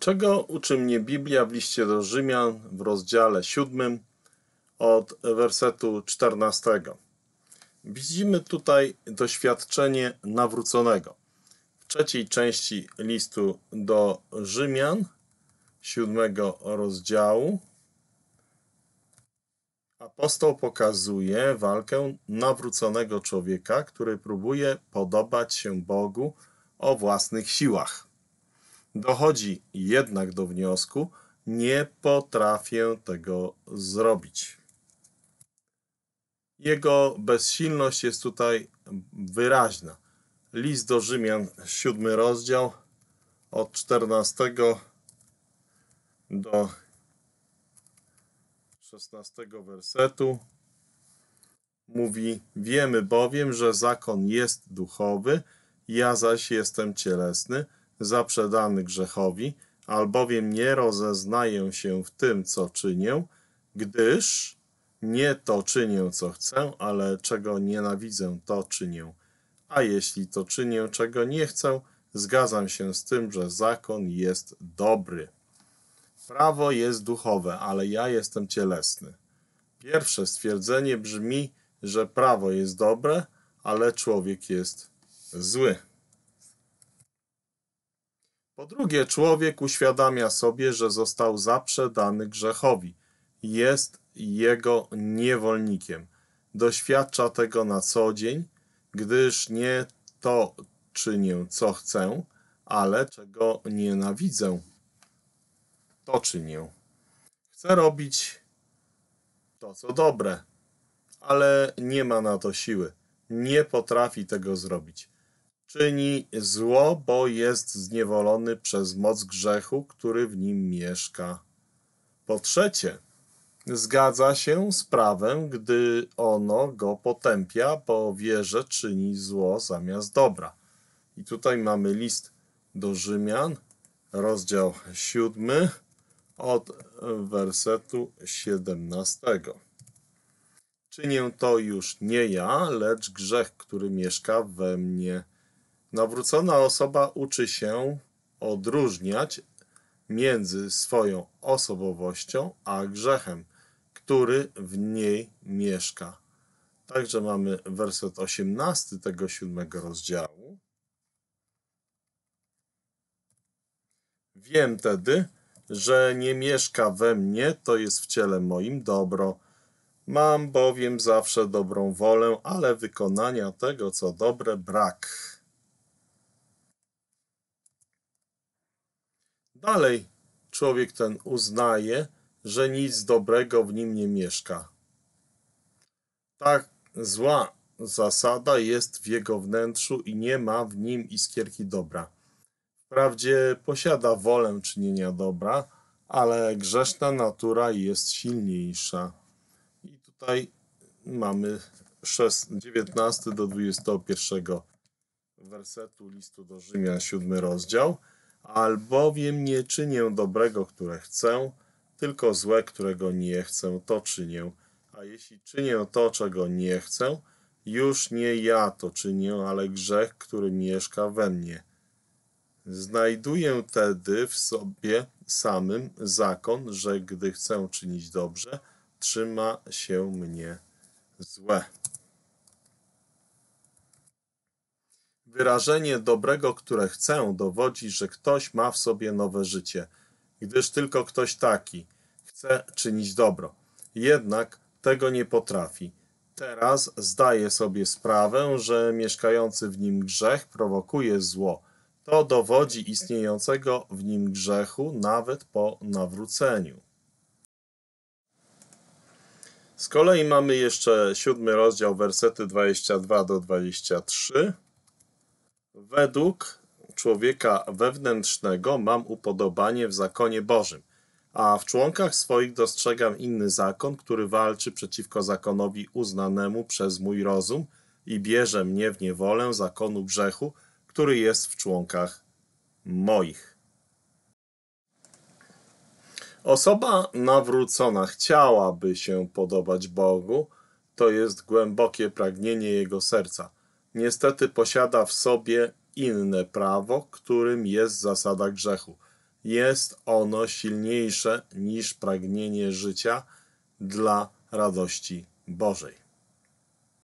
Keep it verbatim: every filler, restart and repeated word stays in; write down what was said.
Czego uczy mnie Biblia w liście do Rzymian w rozdziale siódmym od wersetu czternastego? Widzimy tutaj doświadczenie nawróconego. W trzeciej części listu do Rzymian, siódmego rozdziału, apostoł pokazuje walkę nawróconego człowieka, który próbuje podobać się Bogu o własnych siłach. Dochodzi jednak do wniosku, nie potrafię tego zrobić. Jego bezsilność jest tutaj wyraźna. List do Rzymian, siódmy rozdział, od czternastego do szesnastego wersetu mówi: wiemy bowiem, że zakon jest duchowy, ja zaś jestem cielesny, zaprzedany grzechowi, albowiem nie rozeznaję się w tym, co czynię, gdyż nie to czynię, co chcę, ale czego nienawidzę, to czynię. A jeśli to czynię, czego nie chcę, zgadzam się z tym, że zakon jest dobry. Prawo jest duchowe, ale ja jestem cielesny. Pierwsze stwierdzenie brzmi, że prawo jest dobre, ale człowiek jest zły. Po drugie, człowiek uświadamia sobie, że został zaprzedany grzechowi. Jest jego niewolnikiem. Doświadcza tego na co dzień, gdyż nie to czynię, co chcę, ale czego nienawidzę, to czynię. Chcę robić to, co dobre, ale nie ma na to siły. Nie potrafi tego zrobić. Czyni zło, bo jest zniewolony przez moc grzechu, który w nim mieszka. Po trzecie, zgadza się z prawem, gdy ono go potępia, bo wie, że czyni zło zamiast dobra. I tutaj mamy list do Rzymian, rozdział siódmy, od wersetu siedemnastego. Czynię to już nie ja, lecz grzech, który mieszka we mnie. Nawrócona osoba uczy się odróżniać między swoją osobowością a grzechem, który w niej mieszka. Także mamy werset osiemnasty tego siódmego rozdziału. Wiem tedy, że nie mieszka we mnie, to jest w ciele moim dobro. Mam bowiem zawsze dobrą wolę, ale wykonania tego, co dobre, brak. Dalej człowiek ten uznaje, że nic dobrego w nim nie mieszka. Tak zła zasada jest w jego wnętrzu i nie ma w nim iskierki dobra. Wprawdzie posiada wolę czynienia dobra, ale grzeszna natura jest silniejsza. I tutaj mamy dziewiętnasty do dwudziestego pierwszego wersetu listu do Rzymian, siódmy rozdział. Albowiem nie czynię dobrego, które chcę, tylko złe, którego nie chcę, to czynię. A jeśli czynię to, czego nie chcę, już nie ja to czynię, ale grzech, który mieszka we mnie. Znajduję tedy w sobie samym zakon, że gdy chcę czynić dobrze, trzyma się mnie złe. Wyrażenie dobrego, które chcę, dowodzi, że ktoś ma w sobie nowe życie, gdyż tylko ktoś taki chce czynić dobro. Jednak tego nie potrafi. Teraz zdaje sobie sprawę, że mieszkający w nim grzech prowokuje zło. To dowodzi istniejącego w nim grzechu nawet po nawróceniu. Z kolei mamy jeszcze siódmy rozdział, wersety dwudziesty drugi do dwudziestego trzeciego. Według człowieka wewnętrznego mam upodobanie w zakonie Bożym, a w członkach swoich dostrzegam inny zakon, który walczy przeciwko zakonowi uznanemu przez mój rozum i bierze mnie w niewolę zakonu grzechu, który jest w członkach moich. Osoba nawrócona chciałaby się podobać Bogu, to jest głębokie pragnienie jego serca. Niestety posiada w sobie inne prawo, którym jest zasada grzechu. jest ono silniejsze niż pragnienie życia dla radości Bożej.